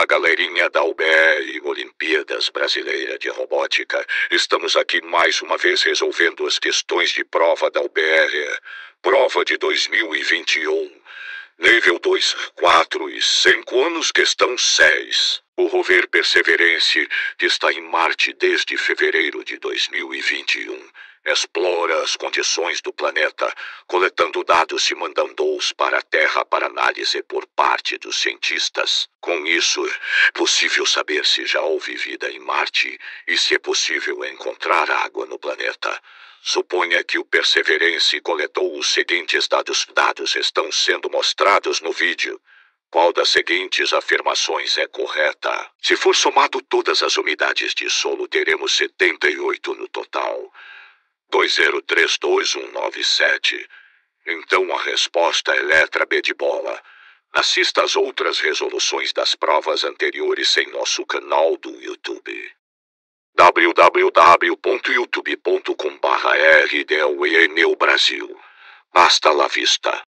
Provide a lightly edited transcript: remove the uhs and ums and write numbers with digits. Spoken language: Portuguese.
galerinha da UBR, Olimpíadas Brasileira de Robótica. Estamos aqui mais uma vez resolvendo as questões de prova da UBR. Prova de 2021. Nível 2, 4 e 5 anos, questão 6. O rover Perseverance, que está em Marte desde fevereiro de 2021, explora as condições do planeta, coletando dados e mandando-os para a Terra para análise por parte dos cientistas. Com isso, é possível saber se já houve vida em Marte e se é possível encontrar água no planeta. Suponha que o Perseverance coletou os seguintes dados. Dados estão sendo mostrados no vídeo. Qual das seguintes afirmações é correta? Se for somado todas as umidades de solo, teremos 78 no total. 2032197. Então a resposta é letra B de bola. Assista às outras resoluções das provas anteriores em nosso canal do YouTube. www.youtube.com/rdlwneubrasil. Hasta la vista.